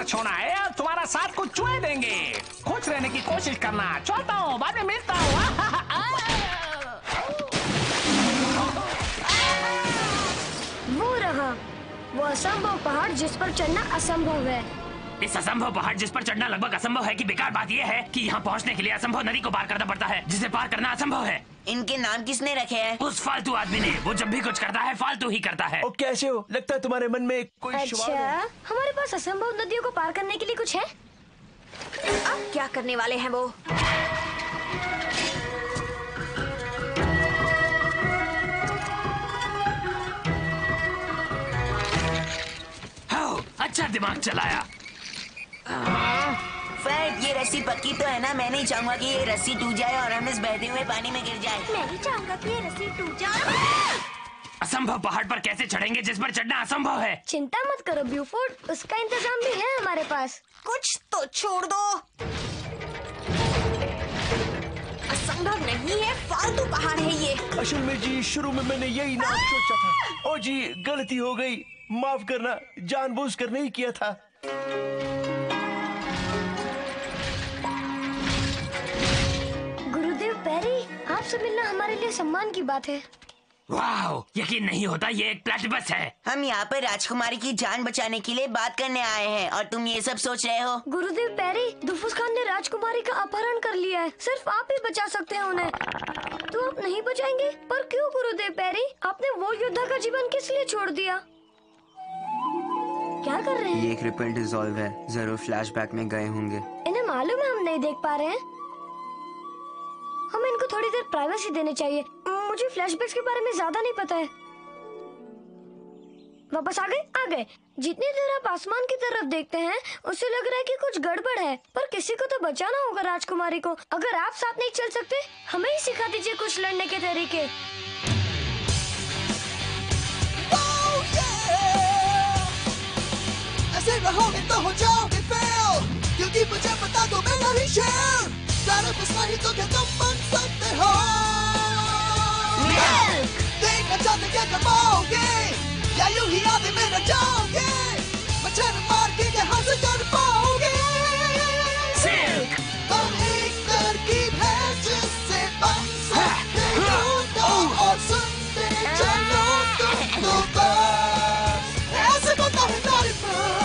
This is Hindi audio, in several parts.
अगर छोड़ा है और तुम्हारा साथ कुछ चुए देंगे। खुश रहने की कोशिश करना। चलता हूँ, बाद में मिलता हूँ। वो रहा, वो असंभव पहाड़ जिस पर चढ़ना असंभव है। इस असंभव पहाड़ जिस पर चढ़ना लगभग असंभव है कि बेकार बात यह है कि यहाँ पहुँचने के लिए असंभव नदी को पार करना पड़ता है, जिसे पार करना असंभव है। इनके नाम किसने रखे हैं? उस फालतू आदमी ने। वो जब भी कुछ करता है फालतू ही करता है। ओ कैसे हो? लगता है तुम्हारे मन में कोई सवाल है। अच्छा, हमारे पास असंभव नदियों को पार करने के लिए कुछ है? अब क्या करने वाले हैं वो? अच्छा दिमाग चलाया। फ्रेड, ये रस्सी पक्की तो है ना? मैं नहीं चाहूंगा कि ये रस्सी टूट जाए और हम इस बहते हुए पानी में गिर जाए। मैं नहीं चाहूंगा कि ये रस्सी टूट जाए। असंभव पहाड़ पर कैसे चढ़ेंगे जिस पर चढ़ना असंभव है? चिंता मत करो ब्यूफोर्ड, उसका इंतजाम भी है हमारे पास। कुछ तो छोड़ दो। असंभव नहीं है, फालतू पहाड़ है ये। असल में जी शुरू में मैंने यही नाम सोचा था। ओ जी गलती हो गई, माफ करना, जानबूझकर नहीं किया था। गुरुदेव पेरी, आपसे मिलना हमारे लिए सम्मान की बात है। वाह, यकीन नहीं होता ये एक प्लेटिपस है। हम यहाँ पर राजकुमारी की जान बचाने के लिए बात करने आए हैं और तुम ये सब सोच रहे हो? गुरुदेव पेरी, दुफुस खान ने राजकुमारी का अपहरण कर लिया है। सिर्फ आप ही बचा सकते हैं उन्हें। तो आप नहीं बचाएंगे? पर क्यों गुरुदेव पेरी? आपने वो योद्धा का जीवन किस लिए छोड़ दिया? क्या कर रहे हैं? ये एक रिपल डिसॉल्व है, जरूर फ्लैशबैक में गए होंगे। इन्हें मालूम है हम नहीं देख पा रहे हैं। हमें इनको थोड़ी देर प्राइवेसी देनी चाहिए। मुझे फ्लैशबैक्स के बारे में ज्यादा नहीं पता है। वापस आ गए। जितनी देर आप आसमान की तरफ देखते हैं उससे लग रहा है कि कुछ गड़बड़ है, पर किसी को तो बचाना होगा राजकुमारी को। अगर आप साथ नहीं चल सकते, हमें ही सिखा दीजिए कुछ लड़ने के तरीके। ऐसे रहोगे तो हो जाओगे फेल, क्योंकि मुझे बता दो मैं नहीं शेर। नहीं तो क्या तुम बन सकते हो? देखना चाहते क्या कमाओगे, या यूं ही आधे में रह जाओगे? मच्छर मार के यहाँ से कर पाओगे? तुम एक तरकीब है जिससे बन सकते हो तो, और सुनते चलो तुम तो बस ऐसे बता है तारीफ।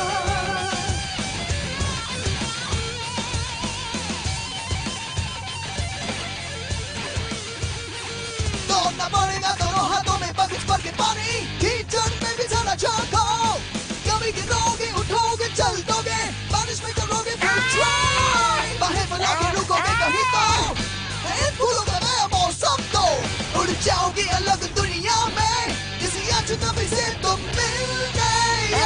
दौड़ना पड़ेगा दोनों हाथों में बगीच भर के पानी, कीचड़ में भी जरा झांको। कभी गिरोगे उठोगे चल दोगे, बारिश में करोगे फिर ट्राई। बाहें फैला के रुकोगे कहीं तो फूलों का नया मौसम तो, उड़ जाओगे अलग दुनिया में किसी अजनबी से तुम मिल गए।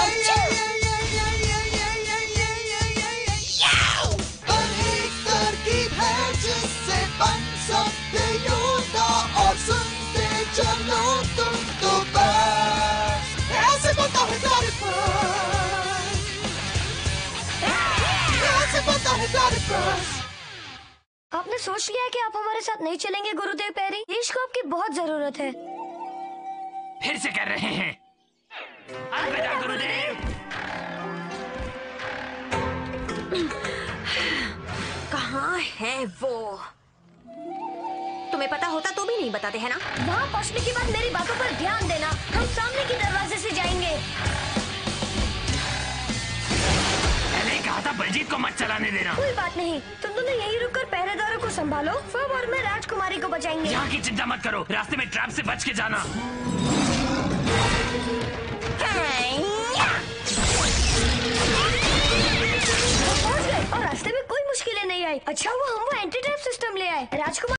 एक तरकीब है जिससे बन सकते योद्धा, और सुनते चलो तुम तो बस ऐसे बता है तारीफ, ऐसे बता है तारीफ। आपने सोच लिया है कि आप हमारे साथ नहीं चलेंगे गुरुदेव पेरी? देश को आपकी बहुत जरूरत है। फिर से कर रहे हैं। अलविदा गुरुदेव। कहाँ है वो? तुम्हें पता होता तो भी नहीं बताते है ना? वहाँ पहुँचने के बाद मेरी बातों पर ध्यान देना। हम सामने के दरवाजे से जाएंगे। पहले ही कहा था बलजीत को मत चलाने देना। कोई बात नहीं, तुम दोनों यहीं रुककर पहरेदारों को संभालो। फब और मैं राजकुमारी को बचाएंगे। यहाँ की चिंता मत करो, रास्ते में ट्रैप से बच के जाना। पहुँच गए और रास्ते में कोई मुश्किलें नहीं आई। अच्छा हुआ हम वो एंटी ट्रैप सिस्टम ले आए। राजकुमार